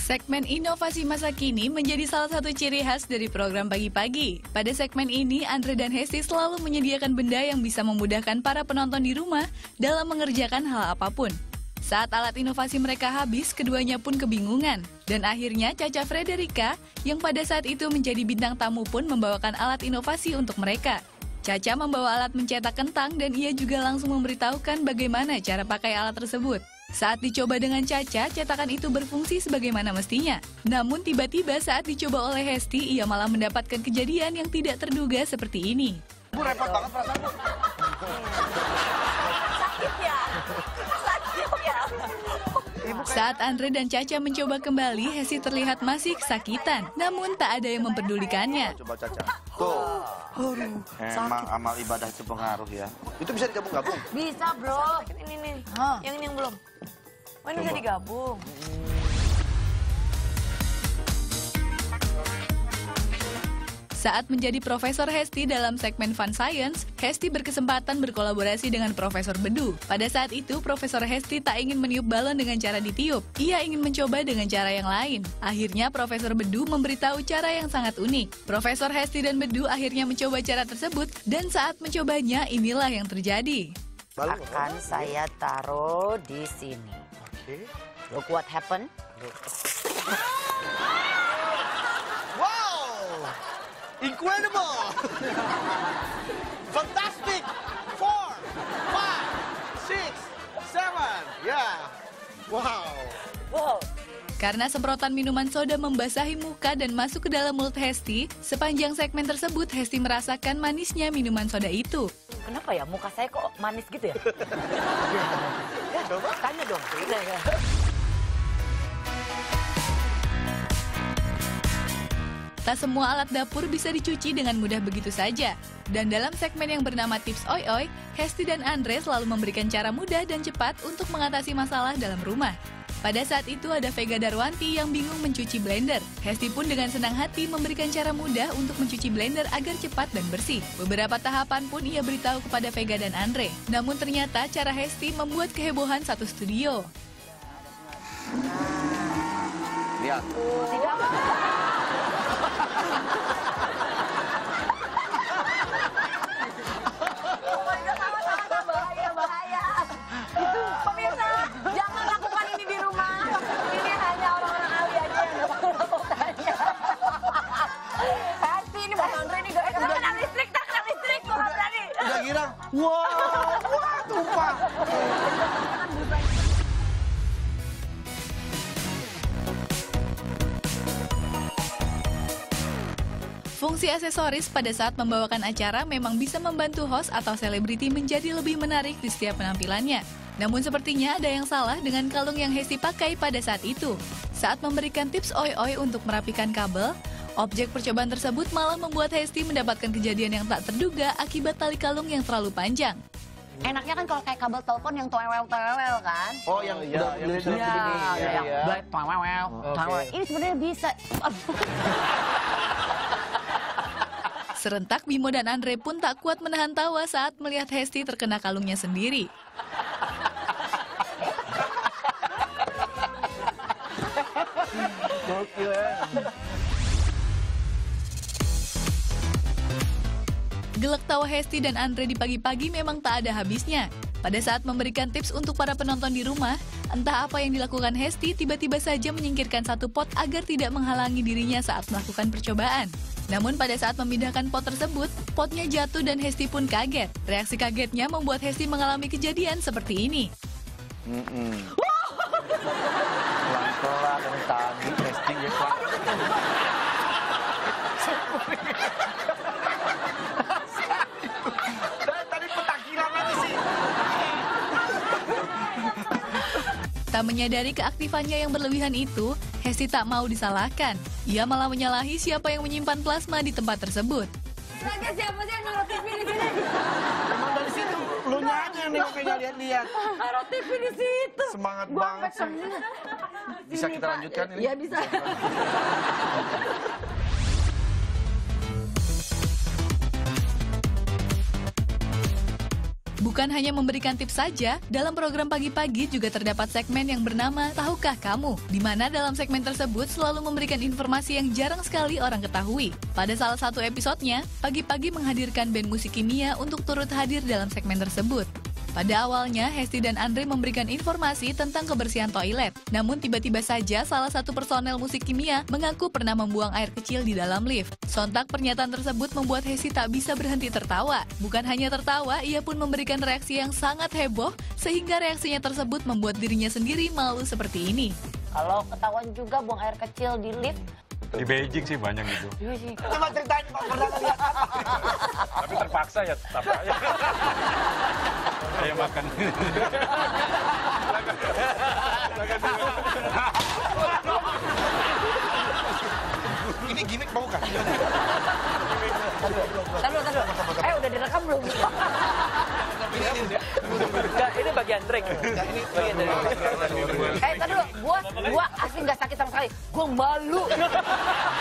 Segmen inovasi masa kini menjadi salah satu ciri khas dari program pagi-pagi. Pada segmen ini, Andre dan Hesti selalu menyediakan benda yang bisa memudahkan para penonton di rumah dalam mengerjakan hal apapun. Saat alat inovasi mereka habis, keduanya pun kebingungan. Dan akhirnya Caca Frederica, yang pada saat itu menjadi bintang tamu pun membawakan alat inovasi untuk mereka. Caca membawa alat mencetak kentang dan ia juga langsung memberitahukan bagaimana cara pakai alat tersebut. Saat dicoba dengan Caca, cetakan itu berfungsi sebagaimana mestinya. Namun tiba-tiba saat dicoba oleh Hesti, ia malah mendapatkan kejadian yang tidak terduga seperti ini. Bu, repot banget perasaan Bu. Sakit ya? Sakit ya? Saat Andre dan Caca mencoba kembali, Hesti terlihat masih kesakitan. Namun tak ada yang memperdulikannya. Coba Caca. Tuh. Emang amal ibadah itu pengaruh ya. Itu bisa digabung-gabung? Bisa bro. Ini nih. Yang ini yang belum. Oh ini bisa digabung. Saat menjadi Profesor Hesti dalam segmen Fun Science, Hesti berkesempatan berkolaborasi dengan Profesor Bedu. Pada saat itu, Profesor Hesti tak ingin meniup balon dengan cara ditiup. Ia ingin mencoba dengan cara yang lain. Akhirnya, Profesor Bedu memberitahu cara yang sangat unik. Profesor Hesti dan Bedu akhirnya mencoba cara tersebut, dan saat mencobanya, inilah yang terjadi. Akan saya taruh di sini. Oke. Look what happened. Wow! Incredible! Fantastic! 4, 5, 6, 7. Yeah. Wow. Wow. Karena semprotan minuman soda membasahi muka dan masuk ke dalam mulut Hesti, sepanjang segmen tersebut Hesti merasakan manisnya minuman soda itu. Kenapa ya muka saya kok manis gitu ya? Ya, tanya dong. Tak semua alat dapur bisa dicuci dengan mudah begitu saja. Dan dalam segmen yang bernama Tips Oi Oi, Hesti dan Andre selalu memberikan cara mudah dan cepat untuk mengatasi masalah dalam rumah. Pada saat itu ada Vega Darwanti yang bingung mencuci blender. Hesti pun dengan senang hati memberikan cara mudah untuk mencuci blender agar cepat dan bersih. Beberapa tahapan pun ia beritahu kepada Vega dan Andre. Namun ternyata cara Hesti membuat kehebohan satu studio. Lihat. Bahaya. Itu pemirsa, jangan lakukan ini di rumah. Ini hanya orang-orang ahli aja yang dapat melakukannya. Hesti ini Bang Andre ini gak kena listrik, tak kena listrik. Gak berani. Udah girang. Wah, tumpah. Fungsi aksesoris pada saat membawakan acara memang bisa membantu host atau selebriti menjadi lebih menarik di setiap penampilannya. Namun sepertinya ada yang salah dengan kalung yang Hesti pakai pada saat itu. Saat memberikan tips oi-oi untuk merapikan kabel, objek percobaan tersebut malah membuat Hesti mendapatkan kejadian yang tak terduga akibat tali kalung yang terlalu panjang. Enaknya kan kalau kayak kabel telepon yang toewel-toewel kan? Oh, yang udah begini. Ini sebenarnya bisa. Serentak Bimo dan Andre pun tak kuat menahan tawa saat melihat Hesti terkena kalungnya sendiri. Gelak tawa Hesti dan Andre di pagi-pagi memang tak ada habisnya. Pada saat memberikan tips untuk para penonton di rumah, entah apa yang dilakukan Hesti tiba-tiba saja menyingkirkan satu pot agar tidak menghalangi dirinya saat melakukan percobaan. Namun pada saat memindahkan pot tersebut, potnya jatuh dan Hesti pun kaget. Reaksi kagetnya membuat Hesti mengalami kejadian seperti ini. Pelan-pelan yang tadi testing ya Pak. Tadi petakiran aja sih. Tak menyadari keaktifannya yang berlebihan itu, Hesti tak mau disalahkan. Ia malah menyalahi siapa yang menyimpan plasma di tempat tersebut. Siapa sih yang naruh TV di sini? Emang dari situ lu nyanyi nih makanya lihat-lihat. Naruh TV di situ. Semangat banget sih. Bisa kita lanjutkan ini? Iya bisa. Bukan hanya memberikan tips saja, dalam program pagi-pagi juga terdapat segmen yang bernama Tahukah Kamu, di mana dalam segmen tersebut selalu memberikan informasi yang jarang sekali orang ketahui. Pada salah satu episodenya, pagi-pagi menghadirkan band musik kimia untuk turut hadir dalam segmen tersebut. Pada awalnya, Hesti dan Andre memberikan informasi tentang kebersihan toilet. Namun tiba-tiba saja salah satu personel musik kimia mengaku pernah membuang air kecil di dalam lift. Sontak pernyataan tersebut membuat Hesti tak bisa berhenti tertawa. Bukan hanya tertawa, ia pun memberikan reaksi yang sangat heboh, sehingga reaksinya tersebut membuat dirinya sendiri malu seperti ini. Kalau ketahuan juga buang air kecil di lift. Di Beijing sih banyak gitu. Iya sih. Coba ceritain Pak, pernah ngeliat apa? Tapi terpaksa ya tetap aja. Saya makan. Ini gimmick mau kan? Taruh. Udah direkam belum? Enggak, ini bagian trik. Bagian dari Taruh, gua asli nggak sakit sama sekali. Gua malu.